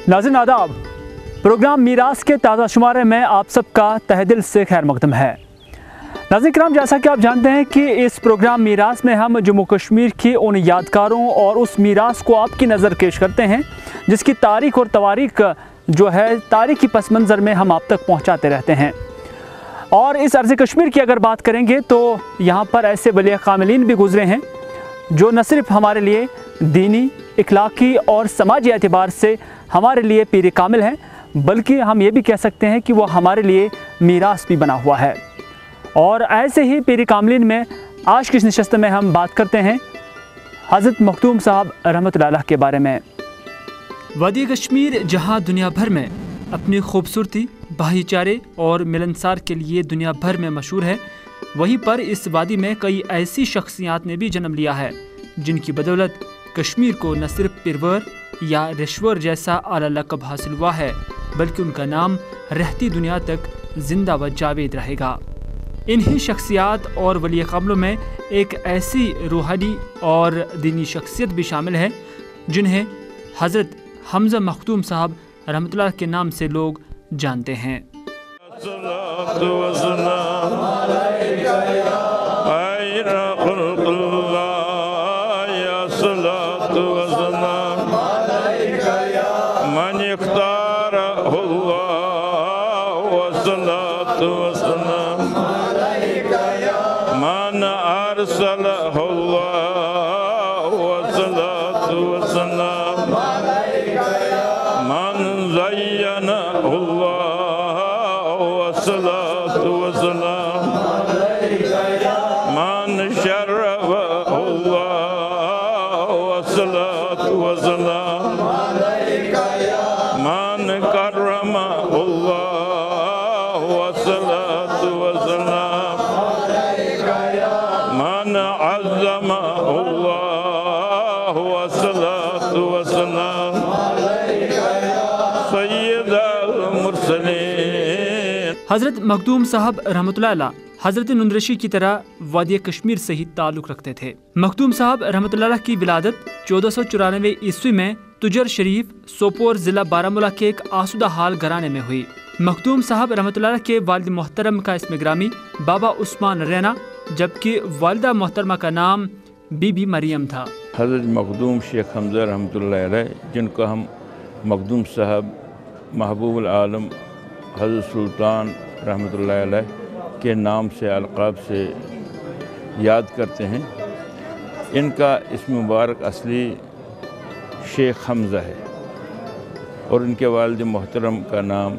नाज़रीन आदाब, प्रोग्राम मीरास के ताज़ा शुमारे में आप सबका तहे दिल से खैर मकदम है। नाज़रीन किराम, जैसा कि आप जानते हैं कि इस प्रोग्राम मीरास में हम जम्मू कश्मीर की उन यादगारों और उस मीरास को आपकी नज़र पेश करते हैं जिसकी तारीख़ और तवारीख़ जो है तारीख़ी पस मंज़र में हम आप तक पहुँचाते रहते हैं। और इस अर्ज़ कश्मीर की अगर बात करेंगे तो यहाँ पर ऐसे वली कामिलीन भी गुज़रे हैं जो न सिर्फ हमारे लिए दीनी, इखलाकी और समाजी एतबार से हमारे लिए पीर कामिल हैं, बल्कि हम ये भी कह सकते हैं कि वो हमारे लिए मीरास भी बना हुआ है। और ऐसे ही पीर कामिलीन में आज की इस नशस्त में हम बात करते हैं हज़रत मखदूम साहब रहमतुल्लाह अलैह के बारे में। वादी कश्मीर जहाँ दुनिया भर में अपनी खूबसूरती, भाईचारे और मिलनसार के लिए दुनिया भर में मशहूर है, वहीं पर इस वादी में कई ऐसी शख्सियात ने भी जन्म लिया है जिनकी बदौलत कश्मीर को न सिर्फ पिरवर या रिश्वर जैसा आला लक़ब हासिल हुआ है, बल्कि उनका नाम रहती दुनिया तक जिंदा व जावेद रहेगा। इन्हीं शख्सियात और वली कामिलों में एक ऐसी रूहानी और दीनी शख्सियत भी शामिल है जिन्हें हज़रत हमज़ा मखदूम साहब रहमतुल्लाह के नाम से लोग जानते हैं। हज़रत मखदूम साहब रहमतुल्लाह अलैह हज़रत नुंदरशी की तरह वादी कश्मीर से ही ताल्लुक़ रखते थे। मखदूम साहब रहमतुल्लाह अलैह की विलादत 1494 ईस्वी में तुजर शरीफ, सोपोर ज़िला बारामूला के एक आसुदा हाल घराने में हुई। मखदूम साहब रहमतुल्लाह अलैह के वालिद मोहतरम का इसम ग्रामी बाबा उस्मान रैना, जबकि वालिदा मोहतरमा का नाम बीबी मरियम था। हज़रत मखदूम शेख हमज़ा रहमतुल्लाह अलैह, जिनको हम मखदूम साहब, महबूबुल आलम हज़रत सुल्तान रहमतुल्लाह अलैह के नाम से अलक़ाब से याद करते हैं, इनका इस्म मुबारक असली शेख हमज़ा है और इनके वालिद मोहतरम का नाम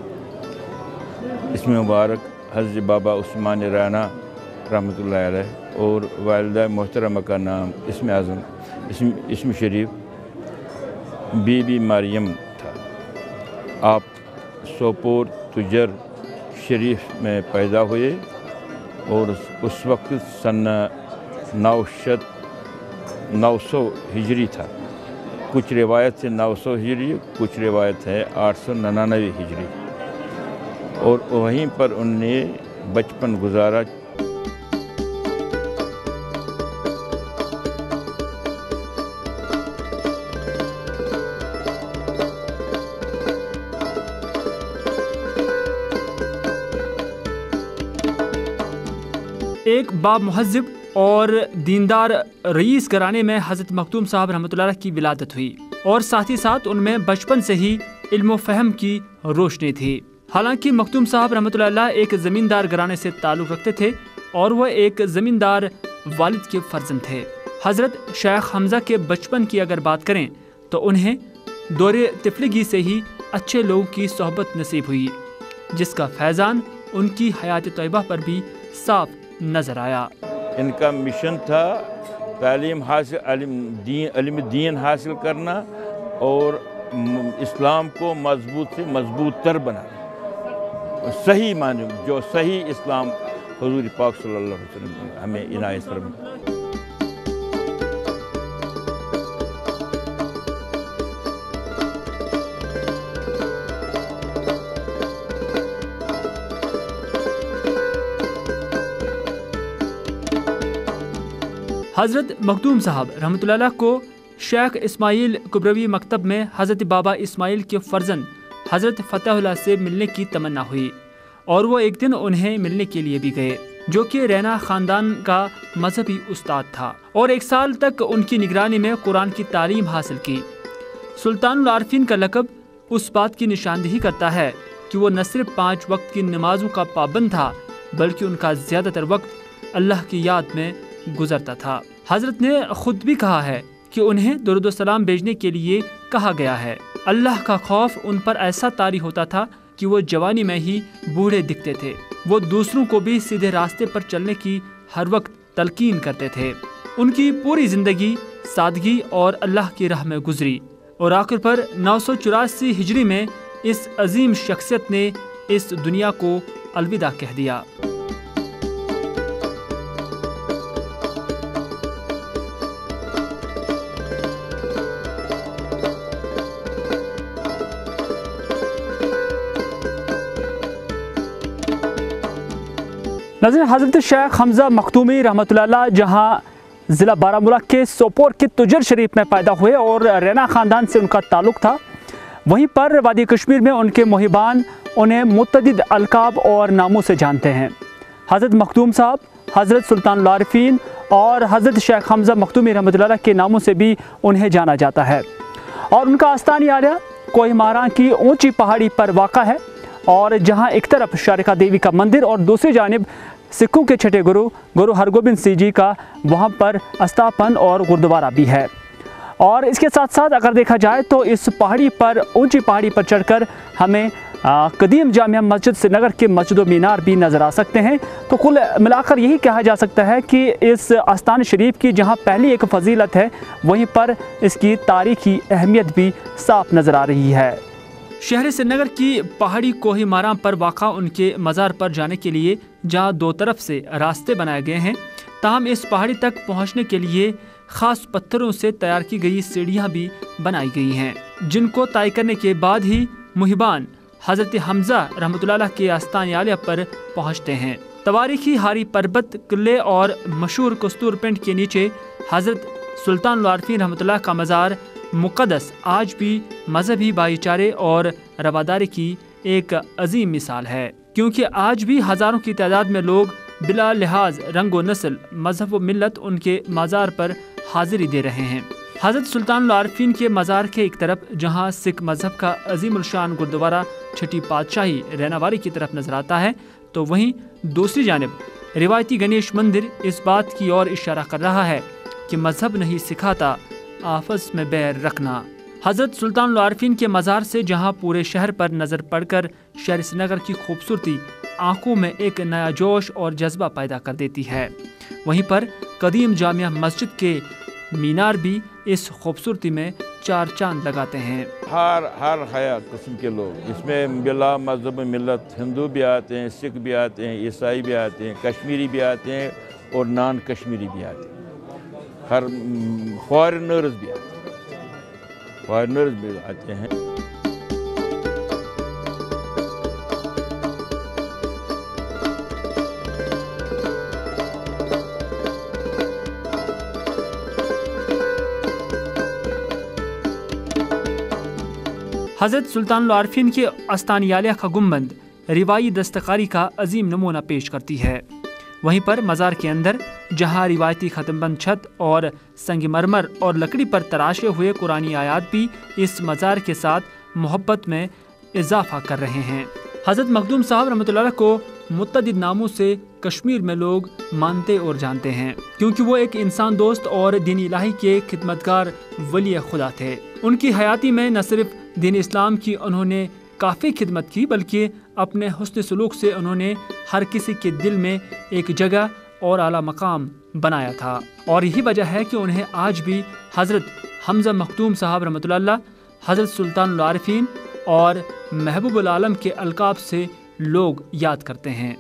इस्म मुबारक हज़रत बाबा उस्मान रैना रहमतुल्लाह अलैह और वालिदा मोहतरमा का नाम इस्म आज़म इस्म शरीफ बीबी मरियम था। आप सोपोर तुजर शरीफ में पैदा हुए और उस वक्त सन 900 हिजरी था। कुछ रिवायत से 900 हिजरी, कुछ रिवायत है 899 हिजरी, और वहीं पर उन्होंने बचपन गुजारा। एक बाब मुहज़्ज़िब और दीनदार रईस घराने में हज़रत मखदूम साहब रहमतुल्लाह अलैह की विलादत हुई और साथ ही साथ उनमें बचपन से ही इल्म फ़हम की रोशनी थी। हालांकि मखदूम साहब रहमतुल्लाह अलैह एक ज़मींदार घराने से ताल्लुक़ रखते थे और वह एक ज़मींदार वालिद के फ़र्जंद थे। हज़रत शेख हमज़ा के बचपन की अगर बात करें तो उन्हें दौरे तिफलिगी से ही अच्छे लोगों की सोहबत नसीब हुई, जिसका फैज़ान उनकी हयात तैयबा पर भी साफ नज़र आया। इनका मिशन था तालीम हासिल, इल्म दीन हासिल करना और इस्लाम को मजबूत से मजबूत तर बनाना। सही माने जो सही इस्लाम हुज़ूर पाक सल्लल्लाहु अलैहि वसल्लम हमें इनायत फरमाए। हज़रत मखदूम साहब रहमतुल्लाह अलैह को शेख इस्माइल कुबरवी मकतब में हज़रत बाबा इस्माइल के फर्जंद हज़रत फ़तेहुल्लाह से मिलने की तमन्ना हुई और वो एक दिन उन्हें मिलने के लिए भी गए, जो कि रैना ख़ानदान का मजहबी उस्ताद था और 1 साल तक उनकी निगरानी में कुरान की तालीम हासिल की। सुल्तानुल आरिफीन का लक़ब उस बात की निशानदेही करता है कि वो न सिर्फ 5 वक्त की नमाजों का पाबंद था, बल्कि उनका ज़्यादातर वक्त अल्लाह की याद में गुजरता था। हज़रत ने खुद भी कहा है कि उन्हें दुरूद व सलाम भेजने के लिए कहा गया है। अल्लाह का खौफ उन पर ऐसा तारी होता था कि वो जवानी में ही बूढ़े दिखते थे। वो दूसरों को भी सीधे रास्ते पर चलने की हर वक्त तलकीन करते थे। उनकी पूरी ज़िंदगी सादगी और अल्लाह की राह में गुजरी और आखिर पर 984 हिजरी में इस अजीम शख्सियत ने इस दुनिया को अलविदा कह दिया। नाज़रीन, हज़रत शेख हमज़ा मखदूमी रहमतुल्लाह अलैह जहाँ ज़िला बारामूला के सोपोर के तुजर शरीफ में पैदा हुए और रैना ख़ानदान से उनका ताल्लुक़ था, वहीं पर वादी कश्मीर में उनके मुहिबान उन्हें मुतअद्दिद अलकाब और नामों से जानते हैं। हज़रत मखदूम साहब, हज़रत सुल्तानुल आरिफीन और हज़रत शेख हमज़ा मखदूमी रहमतुल्लाह अलैह के नामों से भी उन्हें जाना जाता है और उनका आस्थानी आलिया कोहिमारा की ऊँची पहाड़ी पर वाक़ा है और जहाँ एक तरफ शारिका देवी का मंदिर और दूसरी जानिब सिखों के छठे गुरु हरगोबिंद सिंह जी का वहाँ पर अस्थापन और गुरुद्वारा भी है। और इसके साथ साथ अगर देखा जाए तो इस पहाड़ी पर, ऊंची पहाड़ी पर चढ़कर हमें कदीम जामिया मस्जिद श्रीनगर के मस्जिद मीनार भी नज़र आ सकते हैं। तो कुल मिलाकर यही कहा जा सकता है कि इस आस्थान शरीफ की जहाँ पहली एक फजीलत है, वहीं पर इसकी तारीखी अहमियत भी साफ नज़र आ रही है। शहर श्रीनगर की पहाड़ी कोहिमारा पर वाक़ा उनके मज़ार पर जाने के लिए जहाँ 2 तरफ से रास्ते बनाए गए हैं, ताहम इस पहाड़ी तक पहुँचने के लिए ख़ास पत्थरों से तैयार की गई सीढ़ियाँ भी बनाई गई हैं, जिनको तय करने के बाद ही मुहिबान हज़रत हमज़ा रहमतुल्लाह अलैह के आस्थान आलिया पर पहुँचते हैं। तवारीखी हारी पर्वत, किले और मशहूर कस्तूर पिंड के नीचे हज़रत सुल्तानुल आरिफीन रहमतुल्लाह का मज़ार मुक़द्दस आज भी मजहबी भाईचारे और रवादारी की एक अजीम मिसाल है, क्योंकि आज भी हज़ारों की तादाद में लोग बिला लिहाज रंग व नस्ल, मजहब व मिलत उनके मज़ार पर हाजिरी दे रहे हैं। हज़रत सुल्तानुल आरिफीन के मज़ार के एक तरफ जहाँ सिख मजहब का अजीमुल शान गुरुद्वारा छठी पातशाही रैनावारी की तरफ नजर आता है, तो वहीं दूसरी जानिब रिवायती गणेश मंदिर इस बात की ओर इशारा कर रहा है कि मजहब नहीं सिखाता आपस में बैर रखना। हज़रत सुल्तानुल आरिफीन के मज़ार से जहाँ पूरे शहर पर नज़र पड़कर शहर श्रीनगर की खूबसूरती आंखों में एक नया जोश और जज्बा पैदा कर देती है, वहीं पर कदीम जामिया मस्जिद के मीनार भी इस खूबसूरती में 4 चांद लगाते हैं। हर हया किस्म के लोग इसमें बिला मजहब मिलत, हिंदू भी आते हैं, सिख भी आते हैं, ईसाई भी आते हैं, कश्मीरी भी आते हैं और नॉन कश्मीरी भी आते हैं। हर फॉरेनर्स भी आते हैं। हज़रत सुल्तानुल आरिफीन के आस्थानी आलिया का गुंबद रिवाई दस्तकारी का अजीम नमूना पेश करती है। वहीं पर मज़ार के अंदर जहां रिवायती ख़त्मबंद छत और संगमरमर और लकड़ी पर तराशे हुए कुरानी आयात भी इस मज़ार के साथ मोहब्बत में इजाफा कर रहे हैं। हज़रत मखदूम साहब रहमतुल्लाह अलैह को मुतअद्दिद नामों से कश्मीर में लोग मानते और जानते हैं, क्योंकि वो एक इंसान दोस्त और दीन इलाही के खिदमतगार वली खुदा थे। उनकी हयाती में न सिर्फ दीन इस्लाम की उन्होंने काफ़ी खिदमत की, बल्कि अपने हुस्न सलूक से उन्होंने हर किसी के दिल में एक जगह और आला मकाम बनाया था। और यही वजह है कि उन्हें आज भी हज़रत हमज़ा मखदूम साहब रहमतुल्लाह अलैह, हज़रत सुल्तानुल आरिफीन और महबूबुल आलम के अलकाब से लोग याद करते हैं।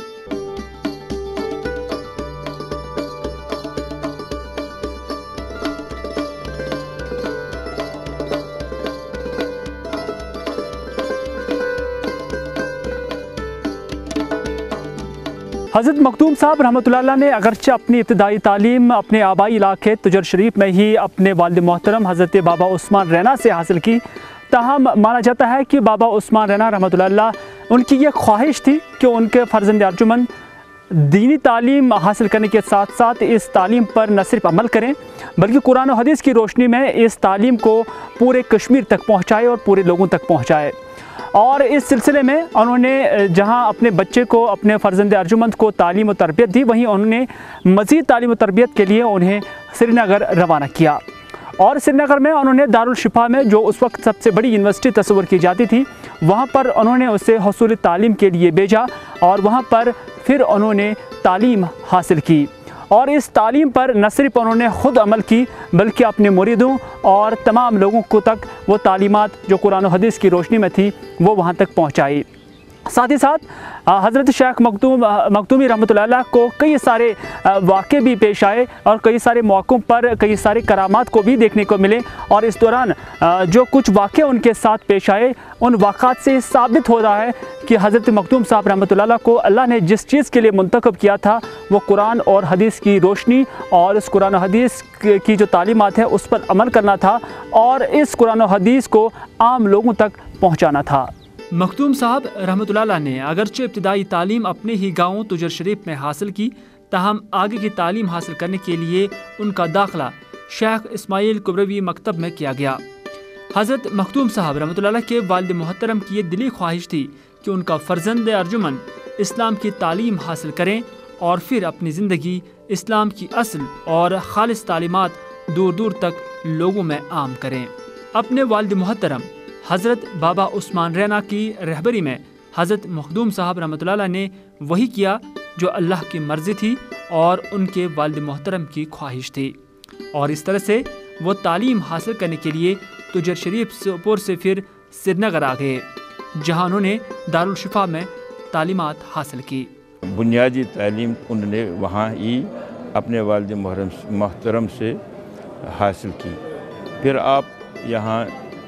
حضرت مخدوم صاحب رحمۃ اللہ نے اگرچہ اپنی ابتدائی تعلیم اپنے آبائی علاقے تجر شریف میں ہی اپنے والد محترم حضرت بابا عثمان رینا سے حاصل کی، تاہم مانا جاتا ہے کہ بابا عثمان رینا رحمۃ اللہ ان کی یہ خواہش تھی کہ ان کے فرزند ارجمند دینی تعلیم حاصل کرنے کے ساتھ ساتھ اس تعلیم پر نہ صرف عمل کریں بلکہ قرآن و حدیث کی روشنی میں اس تعلیم کو پورے کشمیر تک پہنچائے اور پورے لوگوں تک پہنچائے۔ اور اس سلسلے میں انہوں نے جہاں اپنے بچے کو، اپنے فرزند ارجمند کو تعلیم و تربیت دی، وہیں انہوں نے مزید تعلیم و تربیت کے لیے انہیں سرینگر روانہ کیا، اور سرینگر میں انہوں نے دارالشفا میں جو اس وقت سب سے بڑی یونیورسٹی تصور کی جاتی تھی، وہاں پر انہوں نے اسے حصول تعلیم کے لیے بھیجا، اور وہاں پر پھر انہوں نے تعلیم حاصل کی، اور اس تعلیم پر نہ صرف انہوں نے خود عمل کی بلکہ اپنے مریدوں اور تمام لوگوں کو تک وہ تعلیمات جو قرآن و حدیث کی روشنی میں تھی وہ وہاں تک پہنچائی۔ ساتھ ہی ساتھ حضرت شیخ مخدومی رحمۃ اللہ کو کئی سارے واقعے بھی پیش آئے، اور کئی سارے موقعوں پر کئی سارے کرامات کو بھی دیکھنے کو ملے، اور اس دوران جو کچھ واقعے ان کے ساتھ پیش آئے ان واقعات سے ثابت ہو رہا ہے کہ حضرت مخدوم صاحب رحمۃ اللہ کو اللہ نے جس چیز کے لیے منتخب کیا تھا وہ قرآن اور حدیث کی روشنی اور اس قرآن و حدیث کی جو تعلیمات ہے اس پر عمل کرنا تھا، اور اس قرآن و حدیث کو عام لوگوں تک پہنچانا تھا۔ مخدوم صاحب رحمۃ اللہ نے اگرچہ ابتدائی تعلیم اپنے ہی گاؤں تجر شریف میں حاصل کی، تاہم آگے کی تعلیم حاصل کرنے کے لیے ان کا داخلہ شیخ اسماعیل کبروی مکتب میں کیا گیا۔ حضرت مخدوم صاحب رحمۃ اللہ کے والد محترم کی یہ دلی خواہش تھی کہ ان کا فرزند ارجمند اسلام کی تعلیم حاصل کریں اور پھر اپنی زندگی اسلام کی اصل اور خالص تعلیمات دور دور تک لوگوں میں عام کریں۔ اپنے والد محترم حضرت بابا عثمان رینا کی رہبری میں حضرت مخدوم صاحب رحمۃ اللہ نے وہی کیا جو اللہ کی مرضی تھی اور ان کے والد محترم کی خواہش تھی، اور اس طرح سے وہ تعلیم حاصل کرنے کے لیے تجر شریف سوپور سے پھر سرینگر آ گئے، جہاں انہوں نے دارالشفا میں تعلیمات حاصل کی۔ بنیادی تعلیم انہوں نے وہاں ہی اپنے والد محترم سے حاصل کی، پھر آپ یہاں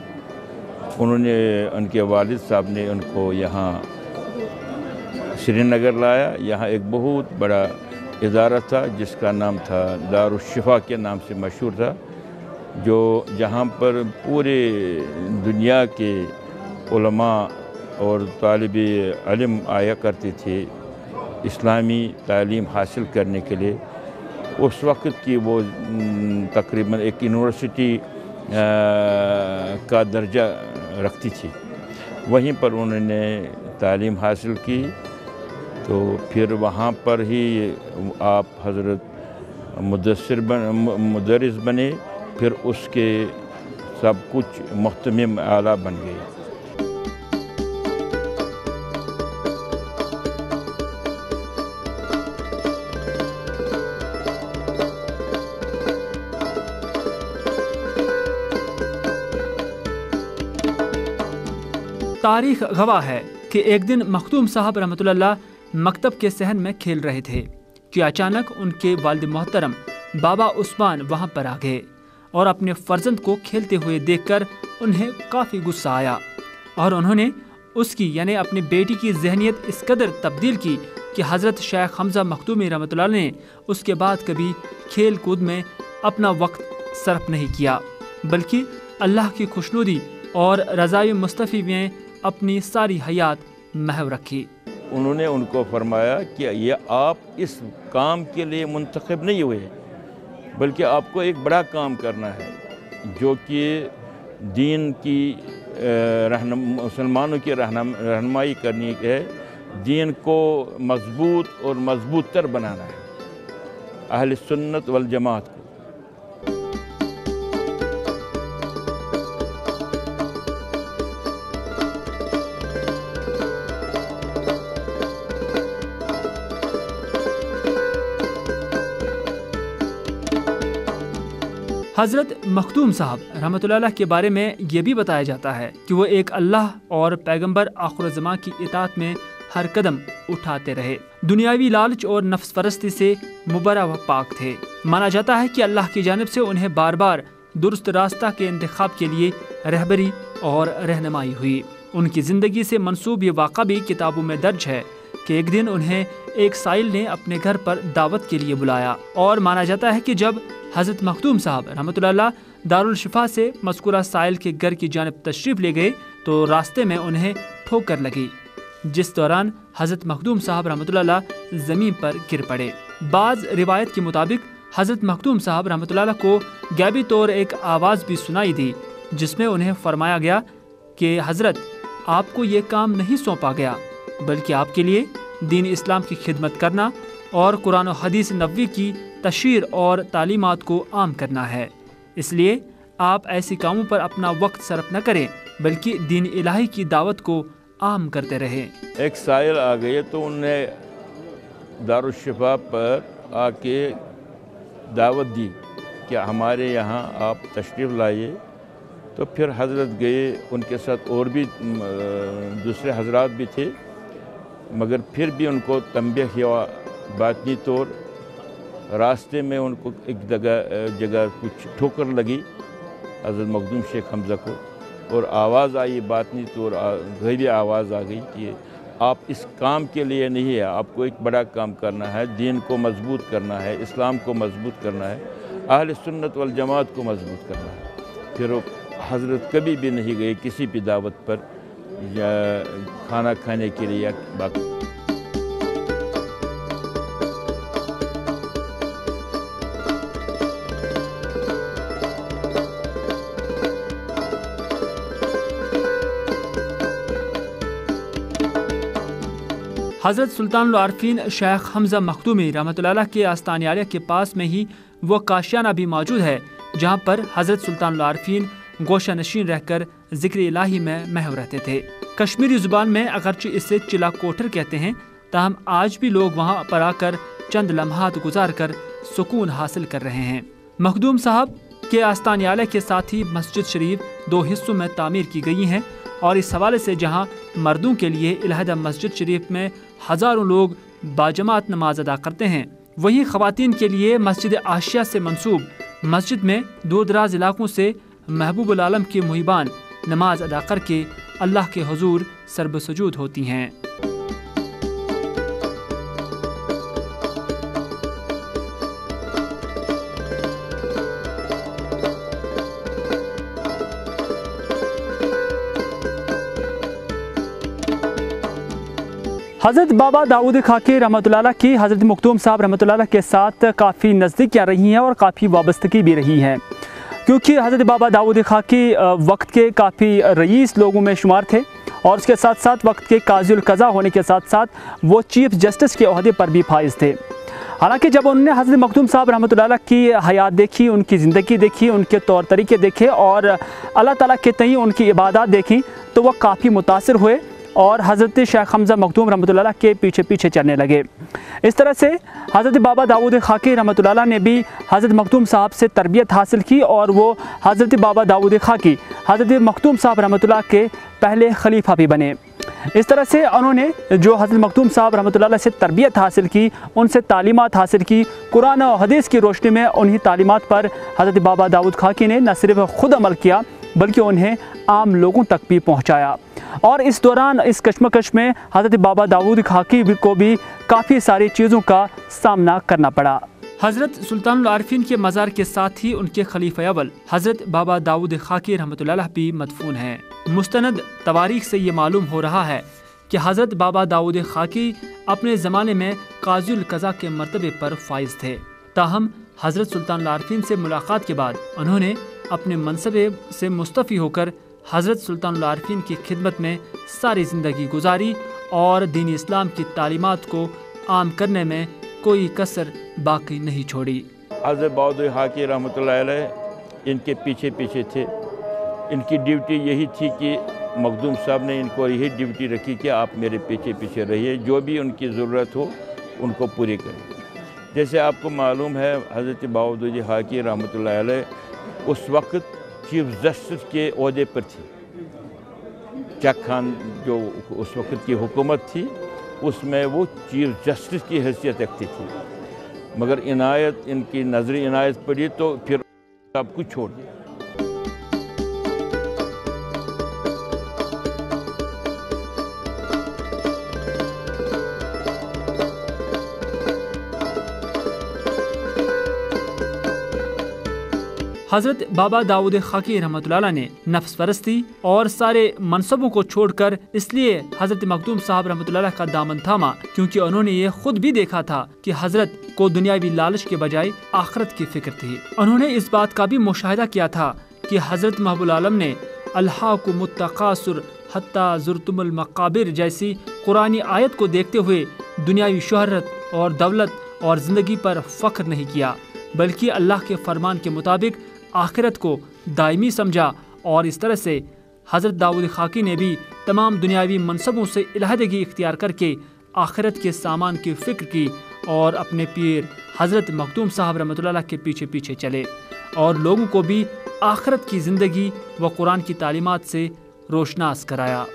انہوں نے ان کے والد صاحب نے ان کو یہاں سرینگر لایا۔ یہاں ایک بہت بڑا ادارہ تھا جس کا نام تھا دارالشفا کے نام سے مشہور تھا، جو جہاں پر پورے دنیا کے علماء اور طالب علم آیا کرتے تھے اسلامی تعلیم حاصل کرنے کے لیے۔ اس وقت کی وہ تقریباً ایک یونیورسٹی کا درجہ رکھتی تھی، وہیں پر انہوں نے تعلیم حاصل کی، تو پھر وہاں پر ہی آپ حضرت مدرس بنے، پھر اس کے سب کچھ محتمم اعلیٰ بن گئے۔ تاریخ گواہ ہے کہ ایک دن مخدوم صاحب رحمۃ اللہ مکتب کے صحن میں کھیل رہے تھے کہ اچانک ان کے والد محترم بابا عثمان وہاں پر آ گئے، اور اپنے فرزند کو کھیلتے ہوئے دیکھ کر انہیں کافی غصہ آیا، اور انہوں نے اس کی یعنی اپنی بیٹی کی ذہنیت اس قدر تبدیل کی کہ حضرت شیخ حمزہ مخدومی رحمۃ اللہ نے اس کے بعد کبھی کھیل کود میں اپنا وقت صرف نہیں کیا، بلکہ اللہ کی خوشنودی اور رضائے مصطفی میں اپنی ساری حیات محو رکھی۔ انہوں نے ان کو فرمایا کہ یہ آپ اس کام کے لیے منتخب نہیں ہوئے، بلکہ آپ کو ایک بڑا کام کرنا ہے جو کہ دین کی مسلمانوں کی رہنمائی کرنی ہے، دین کو مضبوط اور مضبوط تر بنانا ہے، اہل سنت والجماعت کو۔ حضرت مخدوم صاحب رحمۃ اللہ کے بارے میں یہ بھی بتایا جاتا ہے کہ وہ ایک اللہ اور پیغمبر آخر الزمان کی اطاعت میں ہر قدم اٹھاتے رہے، دنیاوی لالچ اور نفس پرستی سے مبرہ و پاک تھے۔ مانا جاتا ہے کہ اللہ کی جانب سے انہیں بار بار درست راستہ کے انتخاب کے لیے رہبری اور رہنمائی ہوئی۔ ان کی زندگی سے منسوب یہ واقعہ بھی کتابوں میں درج ہے کہ ایک دن انہیں ایک سائل نے اپنے گھر پر دعوت کے لیے بلایا، اور مانا جاتا ہے کہ جب حضرت مخدوم صاحب رحمۃ اللہ دارالشفا سے مذکورہ سائل کے گھر کی جانب تشریف لے گئے تو راستے میں انہیں ٹھوکر لگی، جس دوران حضرت مخدوم صاحب رحمۃ اللہ زمین پر گر پڑے۔ بعض روایت کے مطابق حضرت مخدوم صاحب رحمۃ اللہ کو غیبی طور ایک آواز بھی سنائی دی، جس میں انہیں فرمایا گیا کہ حضرت آپ کو یہ کام نہیں سونپا گیا، بلکہ آپ کے لیے دین اسلام کی خدمت کرنا اور قرآن و حدیث نبوی کی تشہیر اور تعلیمات کو عام کرنا ہے، اس لیے آپ ایسی کاموں پر اپنا وقت صرف نہ کریں بلکہ دین الہی کی دعوت کو عام کرتے رہیں۔ ایک سائل آ گئے تو انہوں نے دارالشفا پر آ کے دعوت دی کہ ہمارے یہاں آپ تشریف لائیے، تو پھر حضرت گئے، ان کے ساتھ اور بھی دوسرے حضرات بھی تھے، مگر پھر بھی ان کو تنبیہ کیا باطنی طور۔ راستے میں ان کو ایک جگہ کچھ ٹھوکر لگی حضرت مخدوم شیخ حمزہ کو، اور آواز آئی باطنی طور، غیبی آواز آ گئی کہ آپ اس کام کے لیے نہیں ہے، آپ کو ایک بڑا کام کرنا ہے، دین کو مضبوط کرنا ہے، اسلام کو مضبوط کرنا ہے، اہل سنت والجماعت کو مضبوط کرنا ہے۔ پھر حضرت کبھی بھی نہیں گئے کسی بھی دعوت پر یا کھانا کھانے کے لیے یا باقی۔ حضرت سلطان العارفین شیخ حمزہ مخدومی رحمۃ اللہ کے آستانیہ کے پاس میں ہی وہ کاشیانہ بھی موجود ہے جہاں پر حضرت سلطان العارفین گوشہ نشین رہ کر ذکر الہی میں محو رہتے تھے۔ کشمیری زبان میں اگرچہ اسے چلا کوٹھر کہتے ہیں، تاہم آج بھی لوگ وہاں پر آ کر چند لمحات گزار کر سکون حاصل کر رہے ہیں۔ مخدوم صاحب کے آستانیہ کے ساتھ ہی مسجد شریف 2 حصوں میں تعمیر کی گئی ہیں، اور اس حوالے سے جہاں مردوں کے لیے علیحدہ مسجد شریف میں ہزاروں لوگ باجماعت نماز ادا کرتے ہیں، وہیں خواتین کے لیے مسجد عائشہ سے منسوب مسجد میں دور دراز علاقوں سے محبوب العالم کے محبان نماز ادا کر کے اللہ کے حضور سرب سجود ہوتی ہیں۔ حضرت بابا داؤد خاکی رحمۃ اللہ کی حضرت مخدوم صاحب رحمۃ اللہ کے ساتھ کافی نزدیکیاں رہی ہیں اور کافی وابستگی بھی رہی ہیں، کیونکہ حضرت بابا داؤد خاکی وقت کے کافی رئیس لوگوں میں شمار تھے، اور اس کے ساتھ ساتھ وقت کے قاضی القضا ہونے کے ساتھ ساتھ وہ چیف جسٹس کے عہدے پر بھی فائز تھے۔ حالانکہ جب انہوں نے حضرت مخدوم صاحب رحمۃ اللہ کی حیات دیکھی، ان کی زندگی دیکھی، ان کے طور طریقے دیکھے اور اللہ تعالیٰ کے تئیں ان کی عبادات دیکھی تو وہ کافی متاثر ہوئے اور حضرت شیخ حمزہ مخدوم رحمۃ اللہ کے پیچھے پیچھے چلنے لگے۔ اس طرح سے حضرت بابا داؤد خاکی رحمۃ اللہ نے بھی حضرت مخدوم صاحب سے تربیت حاصل کی، اور وہ حضرت بابا داؤد خاکی حضرت مخدوم صاحب رحمۃ اللہ کے پہلے خلیفہ بھی بنے۔ اس طرح سے انہوں نے جو حضرت مخدوم صاحب رحمۃ اللہ سے تربیت حاصل کی، ان سے تعلیمات حاصل کی، قرآن و حدیث کی روشنی میں انہی تعلیمات پر حضرت بابا داؤد خاکی نے نہ صرف خود عمل کیا بلکہ انہیں عام لوگوں تک بھی پہنچایا، اور اس دوران اس کشمکش میں حضرت بابا داؤد خاکی کو بھی کافی ساری چیزوں کا سامنا کرنا پڑا۔ حضرت سلطان العارفین کے مزار کے ساتھ ہی ان کے خلیفہ اول حضرت بابا داؤد خاکی رحمۃ اللہ بھی مدفون ہیں۔ مستند تواریخ سے یہ معلوم ہو رہا ہے کہ حضرت بابا داؤد خاکی اپنے زمانے میں قاضی القضا کے مرتبے پر فائز تھے، تاہم حضرت سلطان العارفین سے ملاقات کے بعد انہوں نے اپنے منصبے سے مستعفی ہو کر حضرت سلطان العارفین کی خدمت میں ساری زندگی گزاری اور دین اسلام کی تعلیمات کو عام کرنے میں کوئی کسر باقی نہیں چھوڑی۔ حضرت بابا خاکی رحمۃ اللہ علیہ ان کے پیچھے پیچھے تھے، ان کی ڈیوٹی یہی تھی کہ مخدوم صاحب نے ان کو یہی ڈیوٹی رکھی کہ آپ میرے پیچھے پیچھے رہیے، جو بھی ان کی ضرورت ہو ان کو پوری کریں۔ جیسے آپ کو معلوم ہے حضرت بابا خاکی رحمۃ اللہ علیہ اس وقت چیف جسٹس کے عہدے پر تھی۔ چک خان جو اس وقت کی حکومت تھی اس میں وہ چیف جسٹس کی حیثیت رکھتی تھی، مگر عنایت ان کی نظری عنایت پڑی تو پھر سب کچھ چھوڑ دیا۔ حضرت بابا داؤد خاکی رحمۃ اللہ نے نفس پرستی اور سارے منصبوں کو چھوڑ کر اس لیے حضرت مخدوم صاحب رحمۃ اللہ کا دامن تھاما کیونکہ انہوں نے یہ خود بھی دیکھا تھا کہ حضرت کو دنیاوی لالچ کے بجائے آخرت کی فکر تھی۔ انہوں نے اس بات کا بھی مشاہدہ کیا تھا کہ حضرت محبوب العالم نے الہاکم التکاثر حتی زرتم المقابر جیسی قرآنی آیت کو دیکھتے ہوئے دنیاوی شہرت اور دولت اور زندگی پر فخر نہیں کیا، بلکہ اللہ کے فرمان کے مطابق آخرت کو دائمی سمجھا، اور اس طرح سے حضرت داؤد خاکی نے بھی تمام دنیاوی منصبوں سے علیحدگی اختیار کر کے آخرت کے سامان کی فکر کی اور اپنے پیر حضرت مخدوم صاحب رحمۃ اللہ کے پیچھے پیچھے چلے اور لوگوں کو بھی آخرت کی زندگی و قرآن کی تعلیمات سے روشناس کرایا۔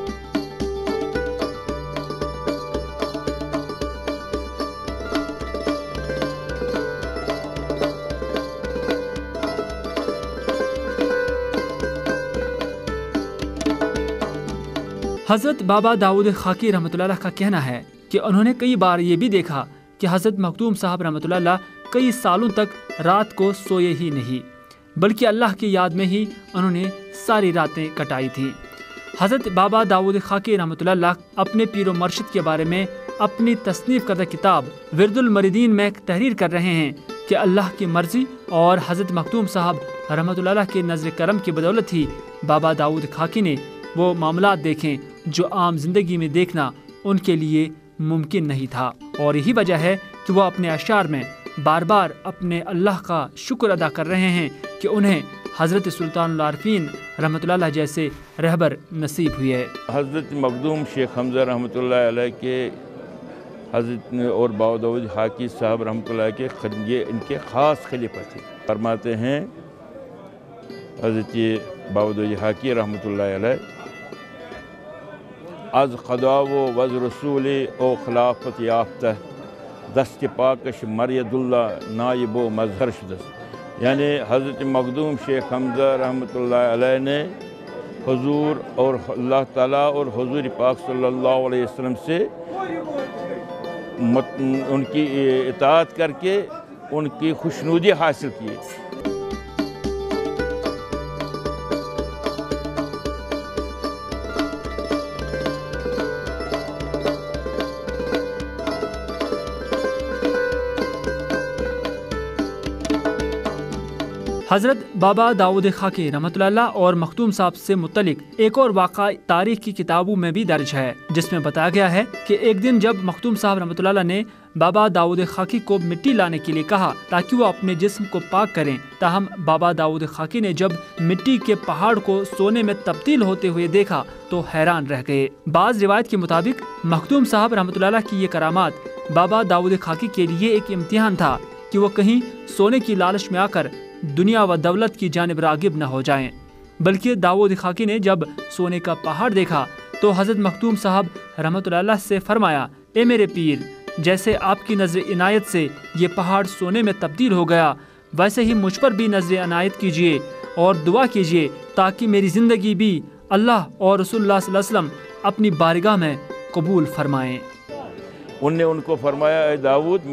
حضرت بابا داؤد خاکی رحمۃ اللہ کا کہنا ہے کہ انہوں نے کئی بار یہ بھی دیکھا کہ حضرت مخدوم صاحب رحمۃ اللہ کئی سالوں تک رات کو سوئے ہی نہیں، بلکہ اللہ کی یاد میں ہی انہوں نے ساری راتیں کٹائی تھیں۔ حضرت بابا داؤد خاکی رحمۃ اللہ اپنے پیر و مرشد کے بارے میں اپنی تصنیف کردہ کتاب ورد المریدین میں تحریر کر رہے ہیں کہ اللہ کی مرضی اور حضرت مخدوم صاحب رحمۃ اللہ کے نظر کرم کی بدولت ہی بابا داؤد خاکی نے وہ معاملات دیکھیں جو عام زندگی میں دیکھنا ان کے لیے ممکن نہیں تھا، اور یہی وجہ ہے کہ وہ اپنے اشعار میں بار بار اپنے اللہ کا شکر ادا کر رہے ہیں کہ انہیں حضرت سلطان العارفین رحمۃ اللہ جیسے رہبر نصیب ہوئی ہے۔ حضرت مخدوم شیخ حمزہ رحمۃ اللہ علیہ کے حضرت اور بابا داؤد خاکی صاحب رحمۃ اللہ کے یہ ان کے خاص خلیفہ تھے۔ فرماتے ہیں حضرت بابا داؤد خاکی رحمۃ اللہ علیہ از خدا و وز رسول او خلافت یافتہ دست پاکش مرید اللہ نائب و مظہر شدست، یعنی حضرت مخدوم شیخ حمزہ رحمۃ اللہ علیہ نے حضور اور اللہ تعالیٰ اور حضور پاک صلی اللہ علیہ وسلم سے ان کی اطاعت کر کے ان کی خوشنودی حاصل کی۔ حضرت بابا داؤد خاکی رحمۃ اللہ اور مخدوم صاحب سے متعلق ایک اور واقعہ تاریخ کی کتابوں میں بھی درج ہے، جس میں بتایا گیا ہے کہ ایک دن جب مخدوم صاحب رحمۃ اللہ نے بابا داؤد خاکی کو مٹی لانے کے لیے کہا تاکہ وہ اپنے جسم کو پاک کریں، تاہم بابا داؤد خاکی نے جب مٹی کے پہاڑ کو سونے میں تبدیل ہوتے ہوئے دیکھا تو حیران رہ گئے۔ بعض روایت کے مطابق مخدوم صاحب رحمۃ اللہ کی یہ کرامات بابا داؤد خاکی کے لیے ایک امتحان تھا کہ وہ کہیں سونے کی لالچ میں آ کر دنیا و دولت کی جانب راغب نہ ہو جائیں، بلکہ داؤد خاکی نے جب سونے کا پہاڑ دیکھا تو حضرت مخدوم صاحب رحمۃ اللہ سے فرمایا، اے میرے پیر، جیسے آپ کی نظر عنایت سے یہ پہاڑ سونے میں تبدیل ہو گیا، ویسے ہی مجھ پر بھی نظر عنایت کیجیے اور دعا کیجیے تاکہ میری زندگی بھی اللہ اور رسول اللہ صلی اللہ علیہ وسلم اپنی بارگاہ میں قبول فرمائیں۔ انہوں نے ان کو فرمایا، اے داؤد،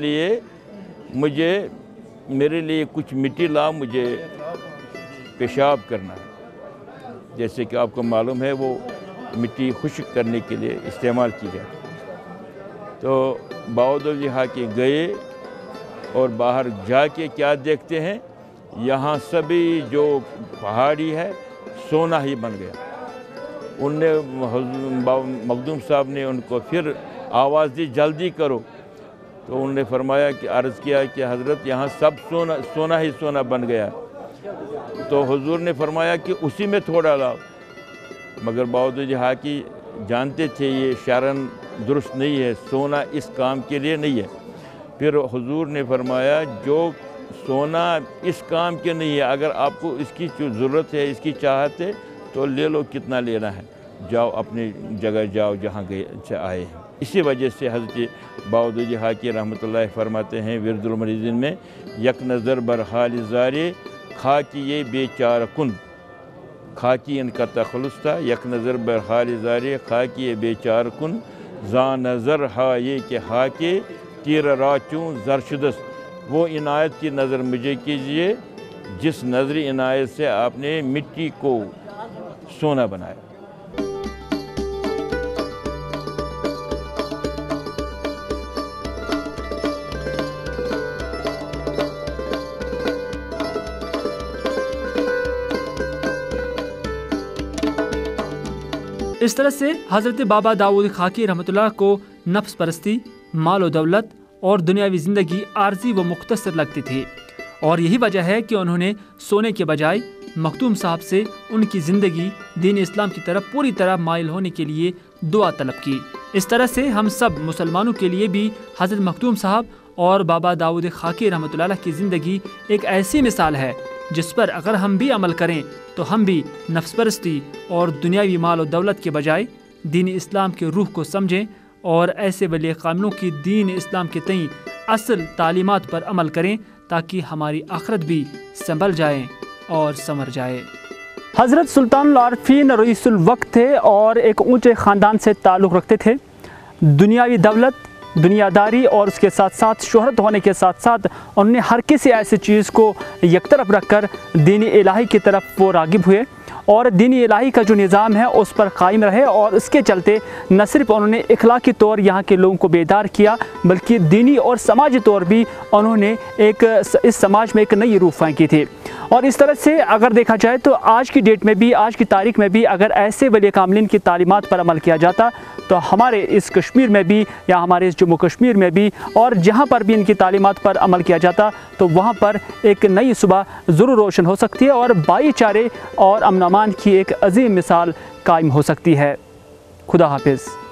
میرے لیے کچھ مٹی لا، مجھے پیشاب کرنا ہے۔ جیسے کہ آپ کو معلوم ہے وہ مٹی خشک کرنے کے لیے استعمال کی جاتی ہے۔ تو بابا داؤد خاکی گئے اور باہر جا کے کیا دیکھتے ہیں، یہاں سبھی جو پہاڑی ہے سونا ہی بن گیا۔ ان نے مخدوم صاحب نے ان کو پھر آواز دی، جلدی کرو، تو انہوں نے فرمایا کہ عرض کیا کہ حضرت یہاں سب سونا ہی سونا بن گیا۔ تو حضور نے فرمایا کہ اسی میں تھوڑا لاؤ، مگر بابا داؤد خاکی جانتے تھے یہ شرعاً درست نہیں ہے، سونا اس کام کے لیے نہیں ہے۔ پھر حضور نے فرمایا جو سونا اس کام کے نہیں ہے، اگر آپ کو اس کی ضرورت ہے، اس کی چاہت ہے تو لے لو، کتنا لینا ہے، جاؤ اپنی جگہ جاؤ جہاں آئے ہیں۔ اسی وجہ سے حضرت بابا داؤد خاکی رحمۃ اللہ فرماتے ہیں ورد المریدین میں، یک نظر بر حال زارے خاکی یہ بیچار کن، خاکی ان کا تخلص تھا، یک نظر بر حال زارے خاکی یہ بیچار کن، زان نظر ہا یہ کہ خاکی تیر راچوں زرشدست، وہ عنایت کی نظر مجھے کیجئے जिस नजरी इनायत से आपने मिट्टी को सोना बनाया। इस तरह से हज़रत बाबा दाऊद खाकी रहमतुल्लाह को नफ्स परस्ती, माल व दौलत और दुनियावी ज़िंदगी आर्जी व मुख्तसर लगती थी, और यही वजह है कि उन्होंने सोने के बजाय मखदूम साहब से उनकी ज़िंदगी दीन इस्लाम की तरफ पूरी तरह माइल होने के लिए दुआ तलब की। इस तरह से हम सब मुसलमानों के लिए भी हज़रत मखदूम साहब और बाबा दाऊद खाकी रहमतुल्लाह की ज़िंदगी एक ऐसी मिसाल है जिस पर अगर हम भी अमल करें तो हम भी नफ्स परस्ती और दुनियावी माल और दौलत के बजाय दीन इस्लाम के रूह को समझें और ऐसे वली कामिलों की दीन इस्लाम के तई असल तालीमात पर अमल करें ताकि हमारी आखिरत भी संभल जाए और संवर जाए। हज़रत सुल्तानुल आरिफीन रईसुल वक्त थे और एक ऊंचे ख़ानदान से ताल्लुक़ रखते थे। दुनियावी दौलत, दुनियादारी और उसके साथ साथ शोहरत होने के साथ साथ उन्होंने हर किसी ऐसी चीज़ को एक तरफ रखकर दीन इलाही की तरफ वो रागिब हुए और दीन इलाही का जो निज़ाम है उस पर कायम रहे, और इसके चलते न सिर्फ उन्होंने इखलाकी तौर यहाँ के लोगों को बेदार किया बल्कि दीनी और समाजी तौर भी उन्होंने इस समाज में एक नई रूह फेंकी थी। और इस तरह से अगर देखा जाए तो आज की डेट में भी, आज की तारीख में भी अगर ऐसे वली कामिलीन की तालीमात पर अमल किया जाता तो हमारे इस कश्मीर में भी या हमारे इस जम्मू कश्मीर में भी और जहाँ पर भी इनकी तालीमात पर अमल किया जाता तो वहाँ पर एक नई सुबह ज़रूर रोशन हो सकती है और भाईचारे और अमन अमान की एक अजीम मिसाल कायम हो सकती है। खुदा हाफिज़।